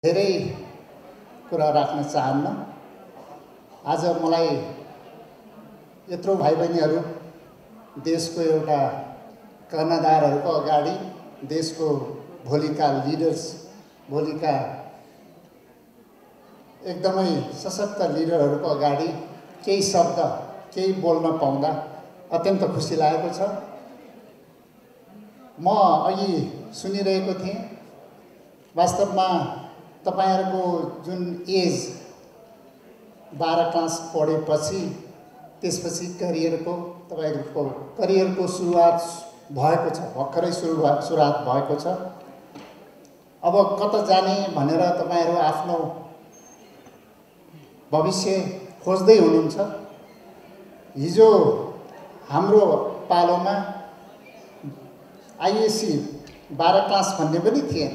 धेरै कुरा राख्न चाहन्न। आज मलाई यत्रो भाइ बहिनीहरू देशको एउटा कर्णधारहरूको अगाडि, देशको भोलिका लिडर्स, भोलिका एकदमै सशक्त लिडरहरूको अगाडि केही शब्द केही बोल्न पाउँदा अत्यन्त खुसी लागेको छ। म अघि सुनिरहेको थिएँ, वास्तवमा तपाईहरुको जुन एज 12 क्लास पढेपछि त्यसपछि तपाईहरुको करियरको सुरुवात भएको छ, भर्खरै सुरुवात भएको छ। अब कता जाने भनेर तपाईहरु आफ्नो भविष्य खोज्दै हुनुहुन्छ। हिजो हाम्रो पालोमा आईएससी 12 क्लास भन्ने पनि थिएन।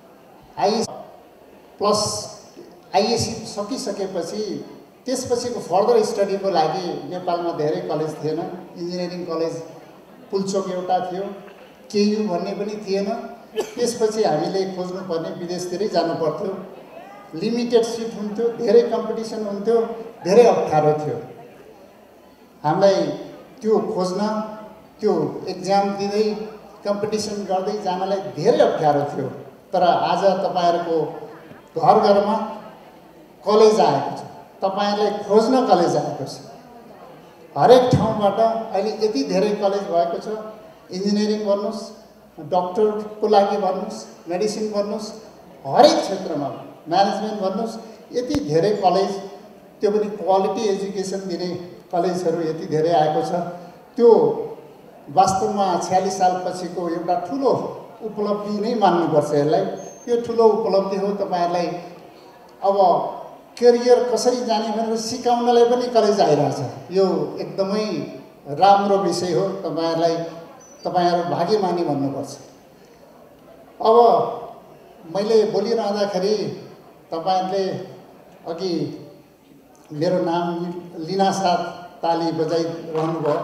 प्लस आईएससी सकिसकेपछि त्यसपछिको फर्दर स्टडीको लागि नेपालमा धेरै कलेज थिएन। इन्जिनियरिङ कलेज पुल्चोक एउटा थियो, केयु भन्ने पनि थिएन। त्यसपछि हामीले खोज्नुपर्ने विदेशतिरै जानु पर्थ्यो। लिमिटेड सिट हुन्थ्यो, धेरै कम्पिटिसन हुन्थ्यो, धेरै अप्ठ्यारो थियो। हामीलाई त्यो खोज्न, त्यो एक्जाम दिँदै कम्पिटिसन गर्दै जानलाई धेरै अप्ठ्यारो थियो। तर आज तपाईहरुको घर घरमा कलेज आएको छ, तपाईहरुलाई खोज्न कलेज आएको छ। हरेक ठाउँबाट अहिले यति धेरै कलेज भएको छ। इन्जिनियरिङ गर्नुस्, डाक्टरको लागि गर्नुस्, मेडिसिन गर्नुस्, हरेक क्षेत्रमा म्यानेजमेन्ट गर्नुस्, यति धेरै कलेज, त्यो पनि क्वालिटी एजुकेसन दिने कलेजहरू यति धेरै आएको छ। त्यो वास्तवमा 46 सालपछिको एउटा ठुलो उपलब्धि नै मान्नुपर्छ यसलाई। यो ठुलो उपलब्धि हो। तपाईहरुलाई अब करियर कसरी जाने भनेर सिकाउनलाई पनि कलेज आइरहेछ। यो एकदमै राम्रो विषय हो। तपाईहरु भाग्यमानी भन्नुपर्छ। अब मैले बोलिरहँदाखेरि तपाईहरुले अघि मेरो नाम लिनासाथ ताली बजाइरहनु भयो।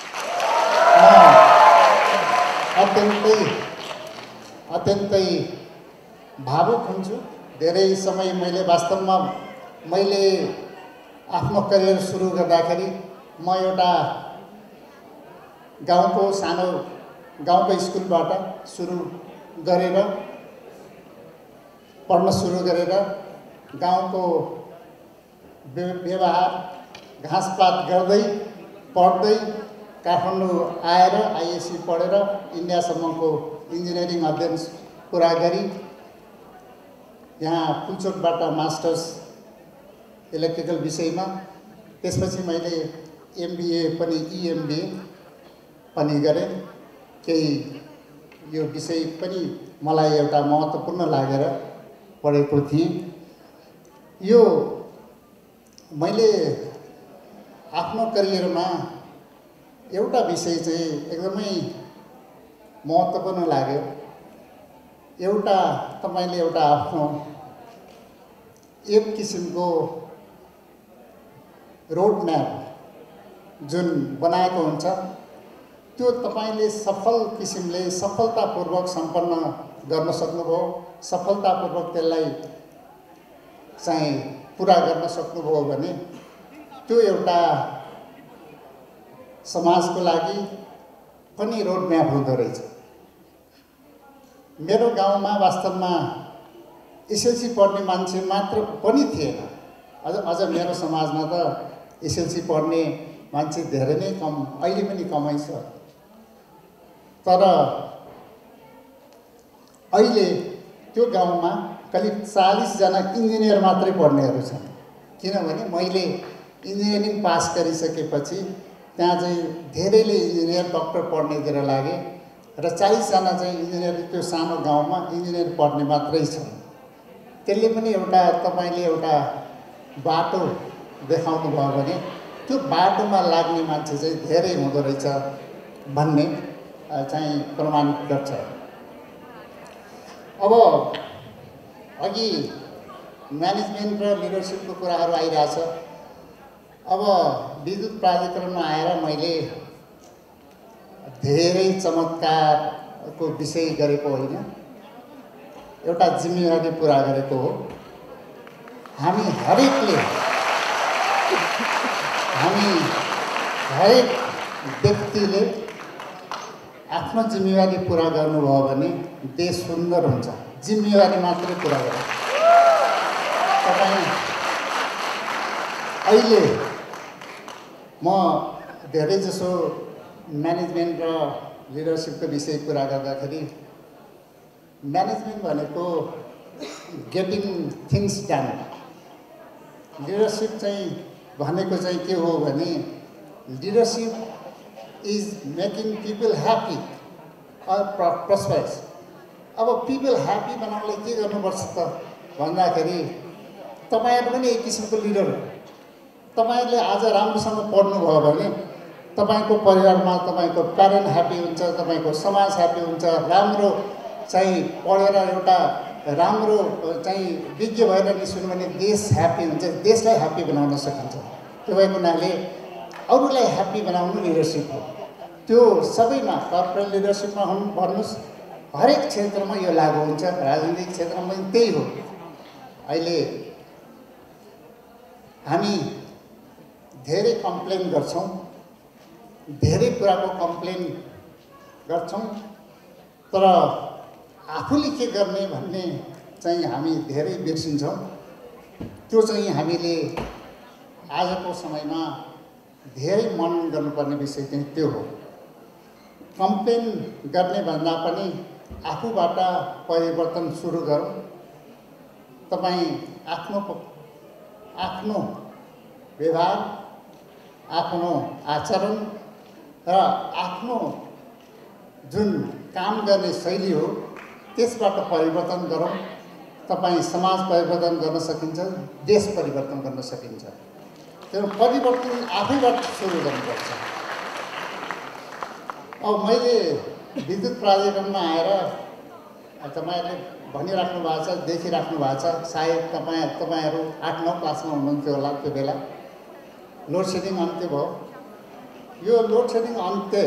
अत्यन्तै भावुक हुन्छु। धेरै समय मैले आफ्नो करियर सुरु गर्दाखेरि म एउटा गाउँको स्कुलबाट पढ्न सुरु गरेर गाउँको व्यवहार घाँसपात गर्दै पढ्दै काठमाडौँ आएर आईएससी पढेर इन्डियासम्मको इन्जिनियरिङ अध्ययन पुरा गरी यहाँ पुल्चोकबाट मास्टर्स इलेक्ट्रिकल विषयमा, त्यसपछि मैले एमबीए पनि इएमबीए पनि गरेँ। केही यो विषय पनि मलाई एउटा महत्त्वपूर्ण लागेर पढेको थिएँ। यो मैले आफ्नो करियरमा एउटा विषय चाहिँ एकदमै महत्त्वपूर्ण लाग्यो। तपाईले एउटा आफ्नो एक किसिमको रोड म्याप जुन बनाएको हुन्छ, त्यो तपाईले सफल किसिमले सफलतापूर्वक सम्पन्न गर्न सक्नुभयो, सफलतापूर्वक त्यसलाई चाहिँ पुरा गर्न सक्नुभयो भने त्यो एउटा समाजको लागि पनि रोड म्याप हुँदो रहेछ। मेरो गाउँमा वास्तवमा एसएलसी पढ्ने मान्छे मात्र पनि थिएन। अझ मेरो समाजमा त एसएलसी पढ्ने मान्छे धेरै नै कम, अहिले पनि कमै छ। तर अहिले त्यो गाउँमा करिब 40 जना इन्जिनियर मात्रै पढ्नेहरू छन्। किनभने मैले इन्जिनियरिङ पास गरिसकेपछि त्यहाँ चाहिँ धेरैले इन्जिनियर डाक्टर पढ्नेतिर लागे र 40 जना चाहिँ इन्जिनियर त्यो सानो गाउँमा इन्जिनियर पढ्ने मात्रै छन्। त्यसले पनि तपाईले एउटा बाटो देखाउनु भयो भने त्यो बाटोमा लाग्ने मान्छे चाहिँ धेरै हुँदो रहेछ भन्ने चाहिँ प्रमाणित गर्छ। अब अघि म्यानेजमेन्ट र लिडरसिपको कुराहरू आइरहेछ। अब विद्युत प्राधिकरणमा आएर मैले धेरै चमत्कारको विषय गरेको होइन, एउटा जिम्मेवारी पुरा गरेको हो। हामी हरेक व्यक्तिले आफ्नो जिम्मेवारी पुरा गर्नुभयो भने देश सुन्दर हुन्छ। जिम्मेवारी मात्रै पुरा गर्नु। तपाईँ अहिले म धेरै जसो म्यानेजमेन्ट र लिडरसिपको विषय कुरा गर्दाखेरि म्यानेजमेन्ट भनेको गेटिङ थिङ्स डन। लिडरसिप चाहिँ भनेको चाहिँ के हो भने leadership is making people happy or prosperous. अब पिपल ह्याप्पी बनाउनलाई के गर्नुपर्छ त भन्दाखेरि तपाईँहरू पनि एक किसिमको लिडर हो। तपाईँहरूले आज राम्रोसँग पढ्नुभयो भने तपाईँको परिवारमा तपाईँको प्यारेन्ट ह्याप्पी हुन्छ, तपाईँको समाज ह्याप्पी हुन्छ। राम्रो चाहिँ पढेर एउटा राम्रो चाहिँ विज्ञ भएर निस्कनु भने देश ह्याप्पी हुन्छ, देशलाई ह्याप्पी बनाउन सकिन्छ। त्यो भएको हुनाले अरूलाई ह्याप्पी बनाउनु लिडरसिप हो। त्यो सबैमा कर्पोरेट लिडरसिपमा भन्नुहोस्, हरेक क्षेत्रमा यो लागु हुन्छ। राजनीतिक क्षेत्रमा पनि त्यही हो। अहिले हामी धेरै कम्प्लेन गर्छौँ, धेरै कुराको कम्प्लेन गर्छौँ, तर आफूले के गर्ने भन्ने चाहिँ हामी धेरै बिर्सिन्छौँ। त्यो चाहिँ हामीले आजको समयमा धेरै मनन गर्नुपर्ने विषय चाहिँ त्यो हो। कम्प्लेन गर्ने भन्दा पनि आफूबाट परिवर्तन सुरु गरौँ। तपाईँ आफ्नो व्यवहार, आफ्नो आचरण र आफ्नो जुन काम गर्ने शैली हो त्यसबाट परिवर्तन गरौँ। तपाईँ समाज परिवर्तन गर्न सकिन्छ, देश परिवर्तन गर्न सकिन्छ। त्यो परिवर्तन आफैबाट सुरु गर्नुपर्छ। अब मैले विद्युत प्राधिकरणमा आएर तपाईँहरूले भनिराख्नु भएको छ, देखिराख्नु भएको छ। सायद तपाईँहरू 8-9 क्लासमा हुनुहुन्थ्यो होला त्यो बेला। लोड सेडिङ अन्त्य भयो। यो लोड सेडिङ अन्त्य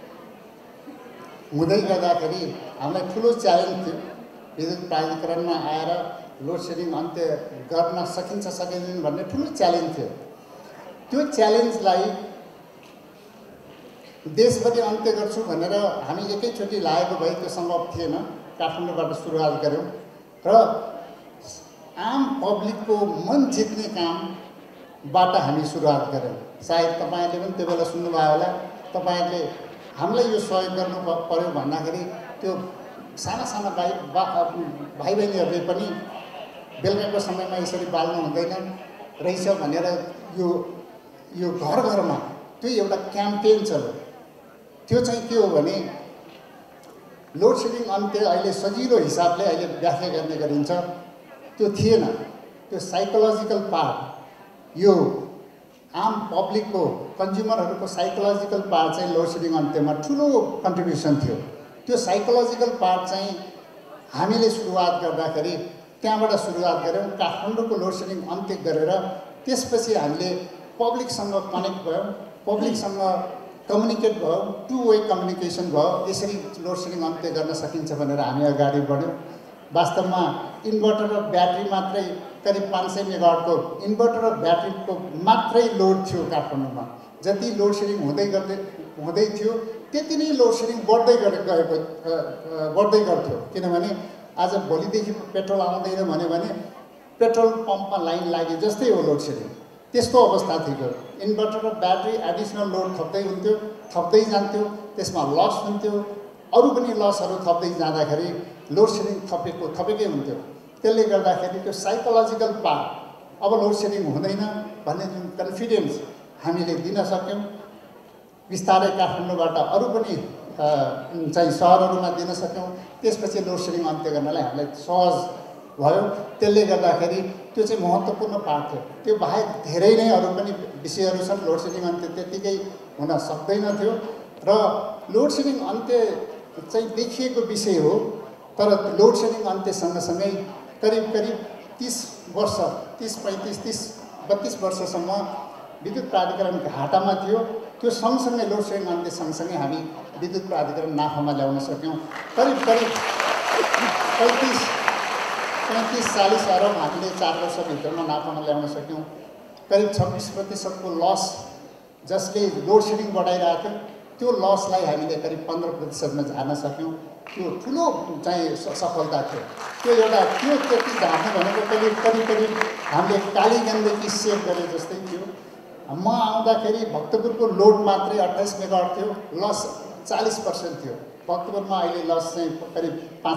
हुँदै गर्दाखेरि हामीलाई ठुलो च्यालेन्ज थियो। विद्युत प्राधिकरणमा आएर लोड सेडिङ अन्त्य गर्न सकिन्छ सकिँदैन भन्ने ठुलो च्यालेन्ज थियो। त्यो च्यालेन्जलाई देशभरि अन्त्य गर्छु भनेर हामी एकैचोटि लागेको भए त्यो सम्भव थिएन। काठमाडौँबाट सुरुवात गऱ्यौँ र आम पब्लिकको मन जित्ने कामबाट हामी सुरुवात गऱ्यौँ। सायद तपाईँहरूले पनि त्यो बेला सुन्नुभयो होला। तपाईँहरूले हामीलाई यो सहयोग गर्नु पर्यो भन्दाखेरि त्यो साना साना भाइ बहिनीहरूले पनि बेलुकाको समयमा यसरी बाल्नु हुँदैन रहेछ भनेर यो घर घरमा त्यो एउटा क्याम्पेन चल्यो। त्यो चाहिँ के हो भने लोड सेडिङ अन्त्य अहिले सजिलो हिसाबले अहिले व्याख्या गर्ने गरिन्छ, त्यो थिएन। त्यो साइकोलोजिकल पार्ट, यो आम पब्लिकको कन्ज्युमरहरूको साइकोलोजिकल पार्ट चाहिँ लोड सेडिङ अन्त्यमा ठुलो कन्ट्रिब्युसन थियो। त्यो साइकोलोजिकल पार्ट चाहिँ हामीले सुरुवात गर्दाखेरि त्यहाँबाट सुरुवात गऱ्यौँ। काठमाडौँको लोड सेडिङ अन्त्य गरेर त्यसपछि हामीले पब्लिकसँग कनेक्ट भयौँ, पब्लिकसँग कम्युनिकेट भयो, टु वे कम्युनिकेसन भयो। यसरी लोड सेडिङ अन्त्य गर्न सकिन्छ भनेर हामी अगाडि बढ्यौँ। वास्तवमा इन्भर्टर र ब्याट्री मात्रै करिब 500 मेगावाटको इन्भर्टर र ब्याट्रीको मात्रै लोड थियो काठमाडौँमा। जति लोड सेडिङ हुँदै थियो त्यति नै लोड सेडिङ बढ्दै गर्थ्यो। किनभने आज भोलिदेखि पेट्रोल आउँदैन भन्यो भने पेट्रोल पम्पमा लाइन लागे जस्तै हो लोड सेडिङ। त्यस्तो अवस्था थियो। इन्भर्टर र ब्याट्री एडिसनल लोड थप्दै जान्थ्यो, त्यसमा लस हुन्थ्यो, अरू पनि लसहरू थप्दै जाँदाखेरि लोड सेडिङ थपेकै हुन्थ्यो। त्यसले गर्दाखेरि त्यो साइकोलोजिकल पार्ट अब लोड सेडिङ हुँदैन भन्ने जुन कन्फिडेन्स हामीले दिन सक्यौँ। बिस्तारै काठमाडौँबाट अरू पनि चाहिँ सहरहरूमा दिन सक्यौँ। त्यसपछि लोड सेडिङ अन्त्य गर्नलाई हामीलाई सहज भयो। त्यसले गर्दाखेरि त्यो चाहिँ महत्त्वपूर्ण पार्ट थियो। त्यो बाहेक धेरै नै अरू पनि विषयहरू छन्। लोड सेडिङ अन्त्य त्यत्तिकै हुन सक्दैन थियो र लोड सेडिङ अन्त्य चाहिँ देखिएको विषय हो। तर लोड सेडिङ अन्त्य सँगसँगै करिब 30 वर्ष 32 वर्षसम्म विद्युत प्राधिकरण घाटामा थियो। त्यो सँगसँगै लोड सेडिङ अन्त्य सँगसँगै हामी विद्युत प्राधिकरण नाफामा ल्याउन सक्यौँ। करिब 35-40 अरब हामीले 4 वर्षभित्रमा नाफामा ल्याउन सक्यौँ। करिब 26% लस जसले लोड सेडिङ बढाइरहेको थियो त्यो लसलाई हामीले करिब 15%मा झार्न सक्यौँ। त्यो ठुलो चाहिँ सफलता थियो। त्यो त्यति झार्नु भनेको करिब हामीले काली गण्डकी सेभ गरे जस्तै थियो। म आउँदाखेरि भक्तपुरको लोड मात्रै 28 मेगावाट थियो, लस 40% थियो। भक्तपुरमा अहिले लस चाहिँ करिब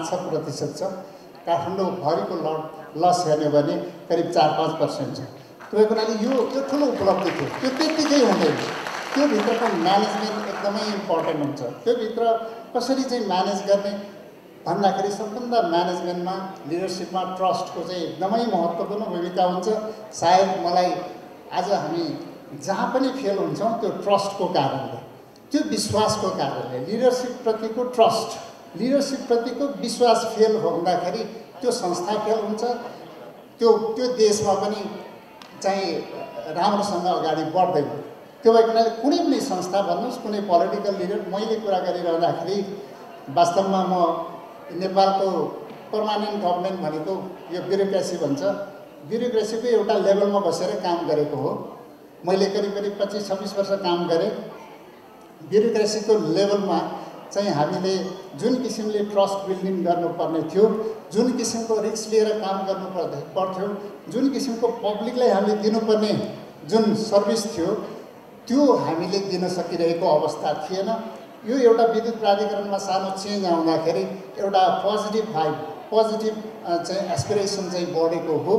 5-6% छ। काठमाडौँभरिको लस हेर्ने भने करिब 4-5% छ। त्यो हुनाले यो ठुलो उपलब्धि थियो। त्यो त्यत्तिकै हुँदैन। त्योभित्रको म्यानेजमेन्ट एकदमै इम्पोर्टेन्ट हुन्छ। त्योभित्र कसरी चाहिँ म्यानेज गर्ने भन्दाखेरि सबभन्दा म्यानेजमेन्टमा लिडरसिपमा ट्रस्टको चाहिँ एकदमै महत्त्वपूर्ण भूमिका हुन्छ। सायद मलाई आज हामी जहाँ पनि फेल हुन्छौँ त्यो ट्रस्टको कारणले, त्यो विश्वासको कारणले, लिडरसिपप्रतिको ट्रस्ट, लिडरसिपप्रतिको विश्वास फेल हुँदाखेरि त्यो संस्था फेल हुन्छ, त्यो देशमा पनि चाहिँ राम्रोसँग अगाडि बढ्दैन। त्यो भएको हुनाले कुनै पनि संस्था भन्नुहोस्, कुनै पोलिटिकल लिडर, मैले कुरा गरिरहँदाखेरि वास्तवमा म नेपालको पर्मानेन्ट गभर्मेन्ट भनेको यो ब्युरोक्रेसी भन्छ, ब्युरोक्रेसीको एउटा लेभलमा बसेर काम गरेको हो। मैले करिब 25-26 वर्ष काम गरेँ। ब्युरोक्रेसीको लेभलमा चाहिँ हामीले जुन किसिमले ट्रस्ट बिल्डिङ गर्नुपर्ने थियो, जुन किसिमको रिस्क लिएर काम गर्नु पर्थ्यो, जुन किसिमको पब्लिकलाई हामीले दिनुपर्ने जुन सर्भिस थियो त्यो हामीले दिन सकिरहेको अवस्था थिएन। यो एउटा विद्युत प्राधिकरणमा सानो चेन्ज आउँदाखेरि एउटा पोजिटिभ भाइब, पोजिटिभ चाहिँ एस्पिरेसन चाहिँ बढेको हो।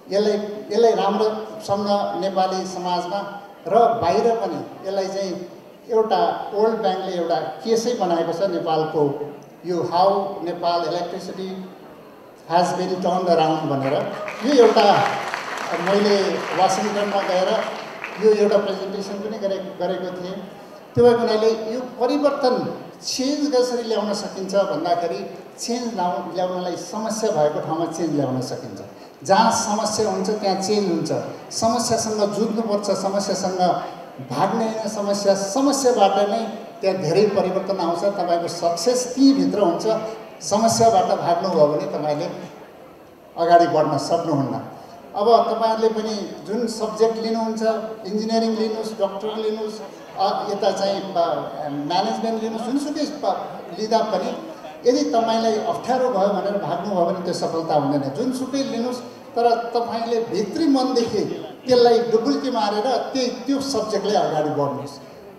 यसलाई राम्रोसँग नेपाली समाजमा र बाहिर पनि यसलाई चाहिँ एउटा वर्ल्ड ब्याङ्कले एउटा केसै बनाएको छ नेपालको, यो how Nepal electricity has been turned around भनेर। यो एउटा मैले वासिङटनमा गएर यो एउटा प्रेजेन्टेसन पनि गरेको थिएँ। त्यो भएको हुनाले यो परिवर्तन चेन्ज कसरी ल्याउन सकिन्छ भन्दाखेरि चेन्ज ल्याउनलाई समस्या भएको ठाउँमा चेन्ज ल्याउन सकिन्छ। जहाँ समस्या हुन्छ त्यहाँ चेन्ज हुन्छ। समस्यासँग जुझ्नुपर्छ, समस्यासँग भाग्ने होइन, समस्याबाट नै त्यहाँ धेरै परिवर्तन आउँछ। तपाईँको सक्सेस त्यहीँभित्र हुन्छ। समस्याबाट भाग्नुभयो भने तपाईँले अगाडि बढ्न सक्नुहुन्न। अब तपाईँहरूले पनि जुन सब्जेक्ट लिनुहुन्छ, इन्जिनियरिङ लिनुहोस्, डक्टर लिनुहोस्, यता चाहिँ म्यानेजमेन्ट लिनुहोस्, जुनसुकै लिँदा पनि यदि तपाईँलाई अप्ठ्यारो भयो भनेर भाग्नुभयो भने त्यो सफलता हुँदैन। जुनसुकै लिनुहोस्, तर तपाईँले भित्री मनदेखि त्यसलाई डुबुल्की मारेर त्यो सब्जेक्टलाई अगाडि बढ्नुहोस्।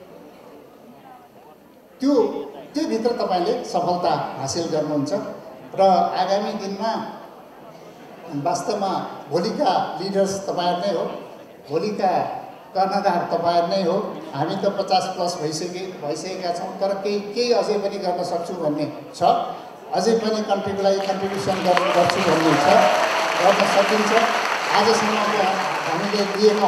त्योभित्र तपाईँले सफलता हासिल गर्नुहुन्छ। र आगामी दिनमा वास्तवमा भोलिका लिडर्स तपाईँहरू नै हो, भोलिका कर्णधार तपाईँहरू नै हो। हामी त 50+ भइसकेका छौँ, तर केही अझै पनि गर्न सक्छु भन्ने छ, अझै पनि कन्ट्रिब्युसन गर्छु भन्ने छ, गर्न सकिन्छ। आजसम्मको हामीले दिएको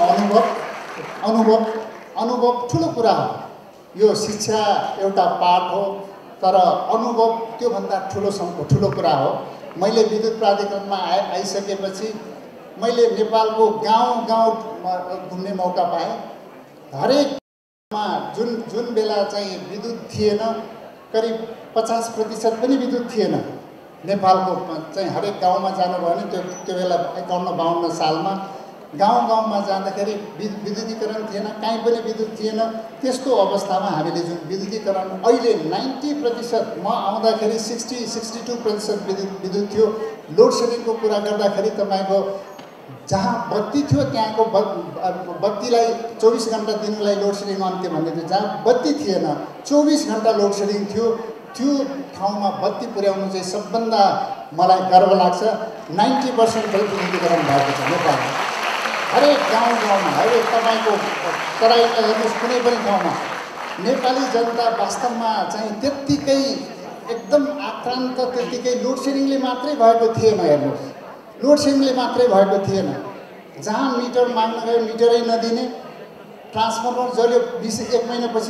अनुभव ठुलो कुरा हो। यो शिक्षा एउटा पाठ हो, तर अनुभव त्योभन्दा ठुलो कुरा हो। मैले विद्युत प्राधिकरणमा आइसकेपछि मैले नेपालको गाउँ घुम्ने मौका पाएँ। हरेकमा जुन बेला चाहिँ विद्युत थिएन, करिब 50% पनि विद्युत थिएन नेपालको चाहिँ हरेक गाउँमा जानुभयो भने त्यो बेला 51-52 सालमा गाउँमा जाँदाखेरि विद्युतीकरण थिएन, कहीँ पनि विद्युत थिएन। त्यस्तो अवस्थामा हामीले जुन विद्युतीकरण अहिले 90%, म आउँदाखेरि 60-62% विद्युत थियो। लोड सेडिङको कुरा गर्दाखेरि तपाईँको जहाँ बत्ती थियो त्यहाँको बत्तीलाई 24 घन्टा दिनुलाई लोड सेडिङ अन्त्य भन्ने थियो। जहाँ बत्ती थिएन 24 घन्टा लोड सेडिङ थियो, त्यो ठाउँमा बत्ती पुर्याउनु चाहिँ सबभन्दा मलाई गर्व लाग्छ। 90% विद्युतीकरण भएको छ नेपालमा। हरेक गाउँमा, हरेक तपाईँको तराईमा हेर्नुहोस्, कुनै पनि ठाउँमा नेपाली जनता वास्तवमा चाहिँ त्यत्तिकै एकदम आक्रान्त, त्यत्तिकै लोड सेडिङले मात्रै भएको थिएन। हेर्नुहोस्, लोड सेडिङले मात्रै भएको थिएन। जहाँ मिटर माग्न गयो मिटरै नदिने, ट्रान्सफर्मर जल्यो 1 महिनापछि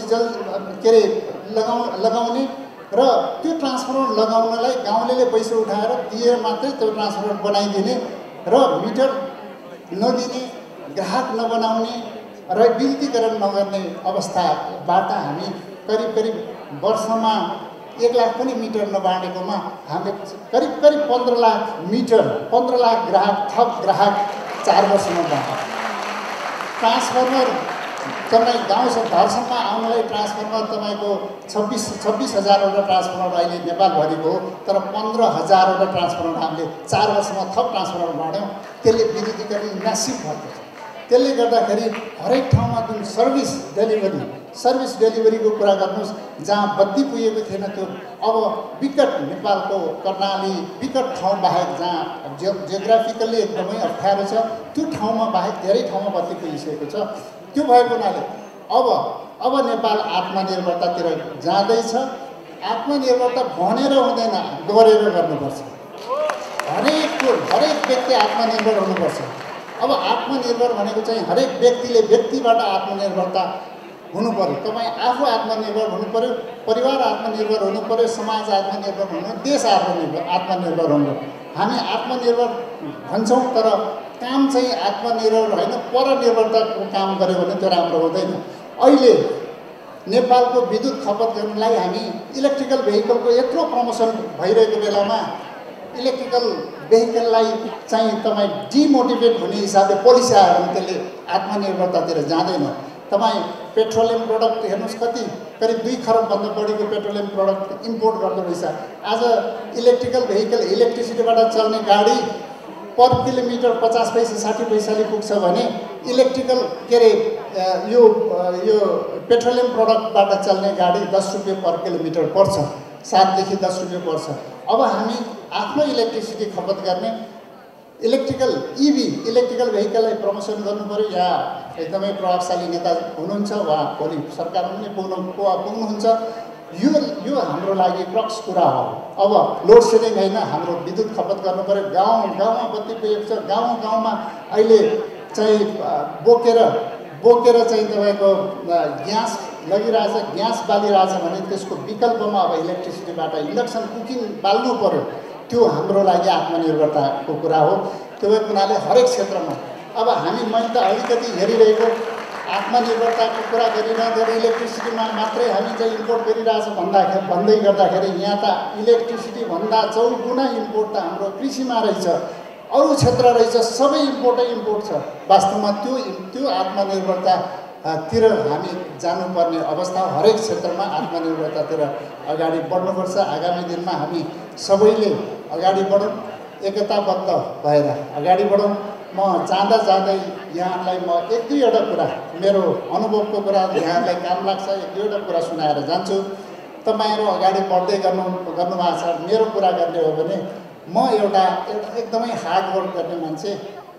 लगाउने र त्यो ट्रान्सफर्मर लगाउनलाई गाउँलेले पैसा उठाएर दिएर मात्रै त्यो ट्रान्सफर्मर बनाइदिने र मिटर नदिने, ग्राहक नबनाउने र विद्युतीकरण नगर्ने अवस्थाबाट हामी करिब वर्षमा 1 लाख पनि मिटर नबाँडेकोमा हामीले करिब 15 लाख मिटर 15 लाख ग्राहक थप ग्राहक 4 वर्षमा बाँड्यो। ट्रान्सफर्मर तपाईँ घरसम्म आउनलाई ट्रान्सफर्मर तपाईँको 26,000वटा ट्रान्सफर्मर अहिले नेपालभरिको हो, तर 15,000वटा ट्रान्सफर्मर हामीले 4 वर्षमा थप ट्रान्सफर्मर बाँड्यौँ। त्यसले विद्युतीकरण म्यासिभ भएको छ। त्यसले गर्दाखेरि हरेक ठाउँमा जुन सर्भिस डेलिभरीको कुरा गर्नुहोस्, जहाँ बत्ती पुगेको थिएन त्यो अब विकट नेपालको कर्णाली विकट ठाउँ बाहेक जहाँ जियोग्राफिकल्ली एकदमै अप्ठ्यारो छ त्यो ठाउँमा बाहेक धेरै ठाउँमा बत्ती पुगिसकेको छ। त्यो भएको हुनाले अब नेपाल आत्मनिर्भरतातिर जाँदैछ। आत्मनिर्भरता भनेर हुँदैन, गरेर गर्नुपर्छ। हरेक व्यक्ति आत्मनिर्भर हुनुपर्छ। अब आत्मनिर्भर भनेको चाहिँ हरेक व्यक्तिले व्यक्तिबाट आत्मनिर्भरता हुनु पर्यो। तपाईँ आफू आत्मनिर्भर हुनु पर्यो, परिवार आत्मनिर्भर हुनु पर्यो, समाज आत्मनिर्भर हुनु, देश आत्मनिर्भर हुनु। हामी आत्मनिर्भर भन्छौँ तर काम चाहिँ आत्मनिर्भर होइन परनिर्भरताको काम गऱ्यो भने त्यो राम्रो हुँदैन। अहिले नेपालको विद्युत खपत गर्नलाई हामी इलेक्ट्रिकल भेहिकलको यत्रो प्रमोसन भइरहेको बेलामा इलेक्ट्रिकल भेहिकललाई चाहिँ तपाईँ डिमोटिभेट हुने हिसाबले पोलिसी आयो भने त्यसले आत्मनिर्भरतातिर जाँदैन। तपाईँ पेट्रोलियम प्रोडक्ट हेर्नुहोस्, करिब 2 खरबभन्दा बढीको पेट्रोलियम प्रोडक्ट इम्पोर्ट गर्दो रहेछ। आज इलेक्ट्रिकल भेहिकल इलेक्ट्रिसिटीबाट चल्ने गाडी पर किलोमिटर 50 पैसा 60 पैसाले पुग्छ भने इलेक्ट्रिकल यो पेट्रोलियम प्रोडक्टबाट चल्ने गाडी 10 रुपियाँ पर किलोमिटर पर्छ, 7 देखि 10 रुपियाँ पर्छ। अब हामी आफ्नो इलेक्ट्रिसिटी खपत गर्ने इलेक्ट्रिकल भेहिकललाई प्रमोसन गर्नु पर्यो। या एकदमै प्रभावशाली नेता हुनुहुन्छ, वा भोलि सरकारमा पनि पुग्नुहुन्छ। यो हाम्रो लागि क्रक्स कुरा हो। अब लोड सेडिङ होइन, हाम्रो विद्युत खपत गर्नु पर्यो। गाउँमा बत्ती पुगेको छ, गाउँमा अहिले चाहिँ बोकेर चाहिँ तपाईँको ग्यास लगिरहेछ, ग्यास बालिरहेछ भने त्यसको विकल्पमा अब इलेक्ट्रिसिटीबाट इन्डक्सन कुकिङ बाल्नु पर्यो। त्यो हाम्रो लागि आत्मनिर्भरताको कुरा हो। त्यो हुनाले हरेक क्षेत्रमा अब मैले त अलिकति हेरिरहेको आत्मनिर्भरताको कुरा गरिरहँदा इलेक्ट्रिसिटीमा मात्रै हामी चाहिँ इम्पोर्ट गरिरहेछ भन्दै गर्दाखेरि यहाँ त इलेक्ट्रिसिटी भन्दा 4 गुणा इम्पोर्ट त हाम्रो कृषिमा रहेछ, अरू क्षेत्र रहेछ, सबै इम्पोर्ट छ। वास्तवमा त्यो आत्मनिर्भरतातिर हामी जानुपर्ने अवस्था। हरेक क्षेत्रमा आत्मनिर्भरतातिर अगाडि बढ्नुपर्छ। आगामी दिनमा हामी सबैले अगाडि बढौँ, एकताबद्ध भएर अगाडि बढौँ। म जाँदै यहाँलाई म 1-2वटा कुरा, मेरो अनुभवको कुरा यहाँलाई काम लाग्छ, 1-2वटा कुरा सुनाएर जान्छु। तपाईँहरू अगाडि बढ्दै गर्नुभएको छ। मेरो कुरा गर्ने हो भने म एउटा एकदमै हार्ड वर्क गर्ने मान्छे।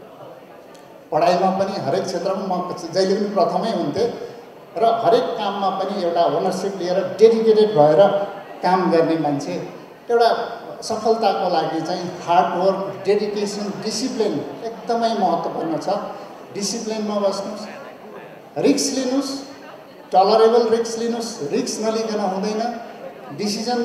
पढाइमा पनि हरेक क्षेत्रमा म जहिले पनि प्रथमै हुन्थेँ र हरेक काममा पनि एउटा ओनरसिप लिएर डेडिकेटेड भएर काम गर्ने मान्छे। एउटा सफलताको लागि चाहिँ हार्ड वर्क, डेडिकेसन, डिसिप्लिन एकदमै महत्त्वपूर्ण छ। डिसिप्लिनमा बस्नुहोस्, रिस्क लिनुहोस्, टलरेबल रिस्क लिनुहोस्। रिस्क नलिकन हुँदैन। डिसिजन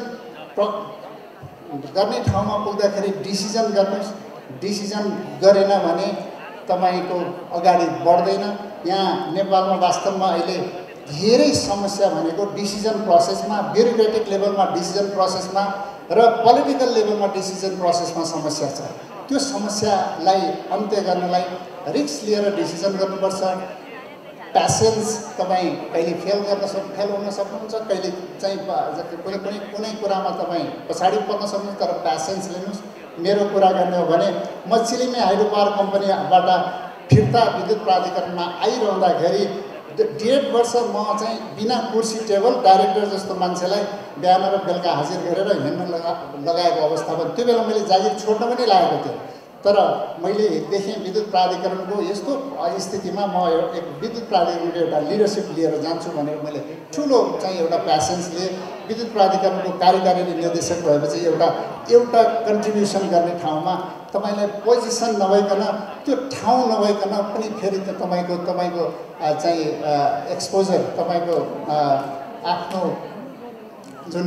गर्ने ठाउँमा पुग्दाखेरि डिसिजन गर्नुहोस्। डिसिजन गरेन भने तपाईँको अगाडि बढ्दैन। यहाँ नेपालमा वास्तवमा अहिले धेरै समस्या भनेको डिसिजन प्रोसेसमा, ब्युरोक्रेटिक लेभलमा डिसिजन प्रोसेसमा र पोलिटिकल लेभलमा डिसिजन प्रोसेसमा समस्या छ। त्यो समस्यालाई अन्त्य गर्नलाई रिस्क लिएर डिसिजन गर्नुपर्छ। प्यासेन्स, तपाईँ कहिले फेल हुन सक्नुहुन्छ, कहिले चाहिँ कुनै कुरामा तपाईँ पछाडि पर्न सक्नुहुन्छ, तर प्यासेन्स लिनुहोस्। मेरो कुरा गर्ने हो भने म चिलिमे हाइड्रो पावर कम्पनीबाट फिर्ता विद्युत प्राधिकरणमा आइरहँदाखेरि 1.5 वर्ष म चाहिँ बिना कुर्सी टेबल डाइरेक्टर जस्तो मान्छेलाई बिहान र बेलुका हाजिर गरेर हिँड्न लगाएको अवस्था भयो। त्यो बेला मैले जागिर छोड्न पनि लागेको थिएँ, तर मैले देखेँ विद्युत प्राधिकरणको यस्तो स्थितिमा म एक विद्युत प्राधिकरणको एउटा लिडरसिप लिएर जान्छु भनेर मैले ठुलो चाहिँ एउटा प्यासेन्स लिएँ। विद्युत प्राधिकरणको कार्यकारी निर्देशक भएपछि एउटा कन्ट्रिब्युसन गर्ने ठाउँमा तपाईँलाई पोजिसन नभइकन, त्यो ठाउँ नभइकन पनि फेरि त तपाईँको चाहिँ एक्सपोजर, तपाईँको आफ्नो जुन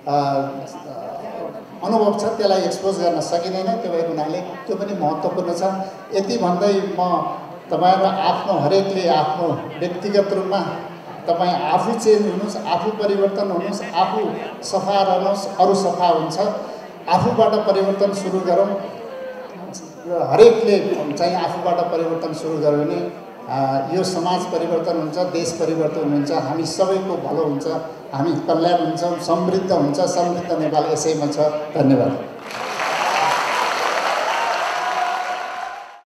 अनुभव छ त्यसलाई एक्सपोज गर्न सकिँदैन। त्यो भएको हुनाले त्यो पनि महत्त्वपूर्ण छ। यति भन्दै म तपाईँहरू आफ्नो हरेकले आफ्नो व्यक्तिगत रूपमा तपाईँ आफू चेन्ज हुनुहोस्, आफू परिवर्तन हुनुहोस्, आफू सफा रहनुहोस्, अरू सफा हुन्छ। आफूबाट परिवर्तन सुरु गरौँ र हरेकले चाहिँ आफूबाट परिवर्तन सुरु गर्यो भने यो समाज परिवर्तन हुन्छ, देश परिवर्तन हुन्छ, हामी सबैको भलो हुन्छ, हामी कल्याण हुन्छौँ, समृद्ध हुन्छ। समृद्ध नेपाल यसैमा छ। धन्यवाद।